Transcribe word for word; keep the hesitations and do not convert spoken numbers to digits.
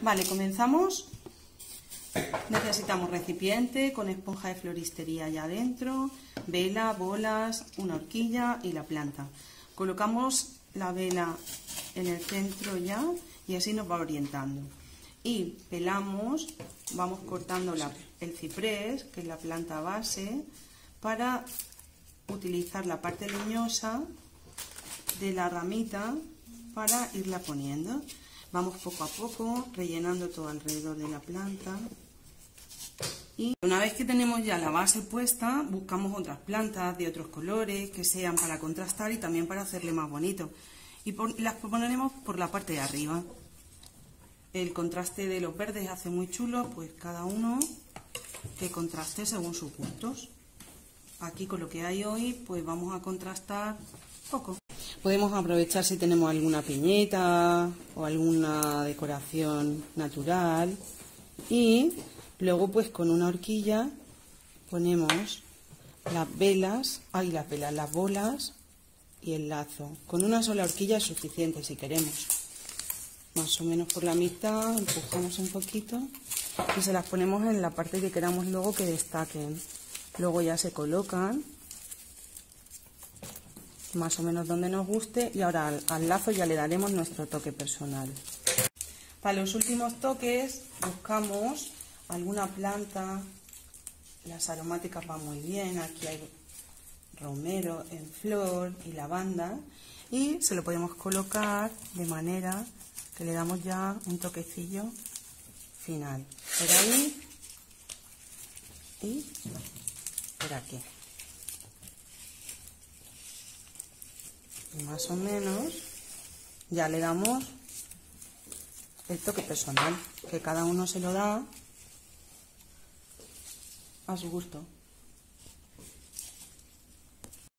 Vale, comenzamos. Necesitamos recipiente con esponja de floristería allá adentro, vela, bolas, una horquilla y la planta. Colocamos la vela en el centro ya y así nos va orientando. Y pelamos, vamos cortando la, el ciprés, que es la planta base, para utilizar la parte leñosa de la ramita para irla poniendo. Vamos poco a poco rellenando todo alrededor de la planta. Y una vez que tenemos ya la base puesta, buscamos otras plantas de otros colores que sean para contrastar y también para hacerle más bonito. Y por, las ponemos por la parte de arriba. El contraste de los verdes hace muy chulo, pues cada uno que contraste según sus gustos. Aquí con lo que hay hoy, pues vamos a contrastar poco. Podemos aprovechar si tenemos alguna piñeta o alguna decoración natural. Y luego pues con una horquilla ponemos las velas, ay las velas, las bolas y el lazo. Con una sola horquilla es suficiente si queremos. Más o menos por la mitad, empujamos un poquito y se las ponemos en la parte que queramos luego que destaquen. Luego ya se colocan más o menos donde nos guste y ahora al, al lazo ya le daremos nuestro toque personal. Para los últimos toques buscamos alguna planta, las aromáticas van muy bien, aquí hay romero en flor y lavanda y se lo podemos colocar de manera que le damos ya un toquecillo final, por ahí y por aquí. Y más o menos ya le damos el toque personal, que cada uno se lo da a su gusto.